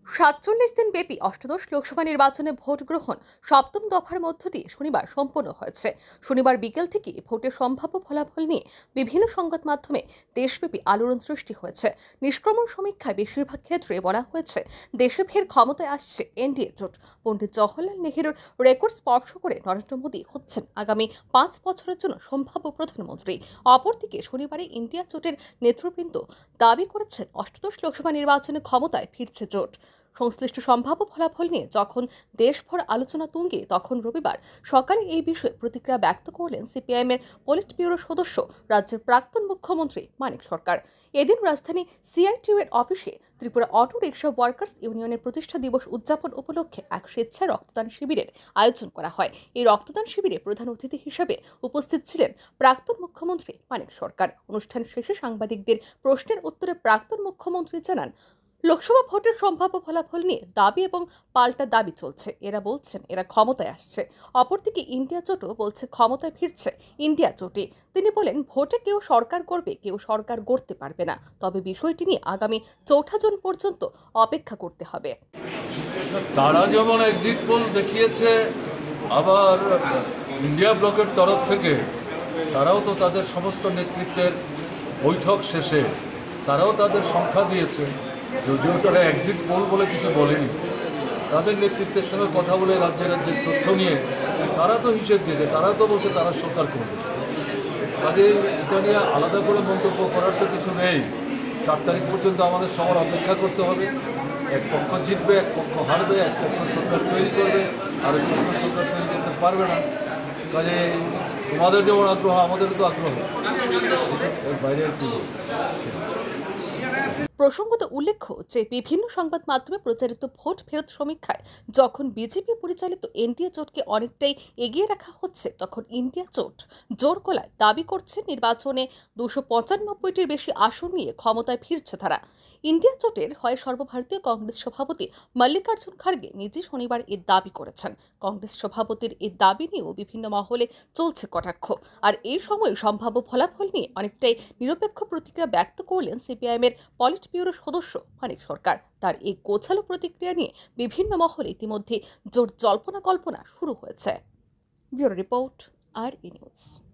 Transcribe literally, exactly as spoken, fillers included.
সাতচল্লিশ দিন ব্যাপী অষ্টাদশ লোকসভা নির্বাচনে ভোট গ্রহণ সপ্তম দফার মধ্য দিয়ে শনিবার সম্পন্ন হয়েছে। শনিবার বিকেল থেকে ভোটের সম্ভাব্য ফলাফল নিয়ে বিভিন্ন সংবাদ মাধ্যমে দেশব্যাপী আলোড়ন সৃষ্টি হয়েছে। নিষ্ক্রমণ সমীক্ষায় বেশিরভাগ ক্ষেত্রে বলা হয়েছে দেশে ফের ক্ষমতায় আসছে এনডিএ জোট। পণ্ডিত জওহরলাল নেহেরুর রেকর্ড স্পর্শ করে নরেন্দ্র মোদী হচ্ছেন আগামী পাঁচ বছরের জন্য সম্ভাব্য প্রধানমন্ত্রী। অপরদিকে শনিবারে ইন্ডিয়া জোটের নেতৃবৃন্দ দাবি করেছেন অষ্টাদশ লোকসভা নির্বাচনে ক্ষমতায় ফিরছে জোট। সংশ্লিষ্ট সম্ভাব্য ফলাফল নিয়ে যখন দেশভর আলোচনা তুঙ্গে, তখন রবিবার সকালে এই বিষয়ে প্রতিক্রিয়া ব্যক্ত করলেন সিপিআইএম এর পলিট ব্যুরো সদস্য রাজ্যের প্রাক্তন মুখ্যমন্ত্রী মানিক সরকার। এদিন রাজধানী সিআইটিইউ এর অফিসে ত্রিপুরা অটো রিক্সা ওয়ার্কার্স ইউনিয়নের প্রতিষ্ঠা দিবস উদযাপন উপলক্ষে এক স্বেচ্ছায় রক্তদান শিবিরের আয়োজন করা হয়। এই রক্তদান শিবিরে প্রধান অতিথি হিসেবে উপস্থিত ছিলেন প্রাক্তন মুখ্যমন্ত্রী মানিক সরকার। অনুষ্ঠান শেষে সাংবাদিকদের প্রশ্নের উত্তরে প্রাক্তন মুখ্যমন্ত্রী জানান, লোকসভা ভোটের সম্ভাব্য ফলাফল নিয়ে দাবি এবং পাল্টা দাবি চলছে। এরা বলছেন এরা ক্ষমতায় আসছে, অপরদিকে ইন্ডিয়া জোটও বলছে ক্ষমতায় ফিরছে ইন্ডিয়া জোটে। তিনি বলেন, ভোটে কেউ সরকার করবে, কেউ সরকার গড়তে পারবে না, তবে বিষয়টি নিয়ে আগামী চৌঠা জুন পর্যন্ত অপেক্ষা করতে হবে। তারা যেমন এক্সিট পোল দেখিয়েছে, আবার ইন্ডিয়া ব্লকের তরফ থেকে তারাও তো তাদের সমস্ত নেতৃত্বের বৈঠক শেষে তারাও তাদের সংখ্যা দিয়েছে। যদিও তারা এক্সিট পোল বলে কিছু বলেনি, তাদের নেতৃত্বের সঙ্গে কথা বলে রাজ্যে রাজ্যের তথ্য নিয়ে তারা তো হিসেব দিয়েছে, তারা তো বলছে তারা সরকার করবে। কাজে এটা নিয়ে আলাদা করে মন্তব্য করার তো কিছু নেই। চার তারিখ পর্যন্ত আমাদের সবার অপেক্ষা করতে হবে। এক পক্ষ জিতবে, এক পক্ষ হারবে, এক পক্ষ সরকার তৈরি করবে, আর এক পক্ষ সরকার তৈরি করতে পারবে না। কাজে তোমাদের যেমন আগ্রহ, আমাদেরও তো আগ্রহ, এর বাইরে আর কি। প্রসঙ্গত উল্লেখ্য যে বিভিন্ন সংবাদ মাধ্যমে প্রচারিত ভোট ফেরত সমীক্ষায় যখন বিজেপি পরিচালিত এনডিএ জোটকে অনেকটাই এগিয়ে রাখা হচ্ছে, তখন ইন্ডিয়া জোট জোর গলায় দাবি করছে নির্বাচনে দুশো পঁচানব্বইটির বেশি আসন নিয়ে ক্ষমতায় ফিরছে তারা। ইন্ডিয়া জোটের হয় সর্বভারতীয় কংগ্রেস সভাপতি মল্লিকার্জুন খার্গে নিজে শনিবার এর দাবি করেছেন। কংগ্রেস সভাপতির এই দাবি নিয়েও বিভিন্ন মহলে চলছে কটাক্ষ। আর এই সময় সম্ভাব্য ফলাফল নিয়ে অনেকটাই নিরপেক্ষ প্রতিক্রিয়া ব্যক্ত করলেন সিপিআইএম এর পলিট ব্যুরো সদস্য মানিক সরকার। তার এই গোছালো প্রতিক্রিয়া নিয়ে বিভিন্ন মহলে ইতিমধ্যে জোর জল্পনা কল্পনা শুরু হয়েছে। ব্যুরো রিপোর্ট, আর ই নিউজ।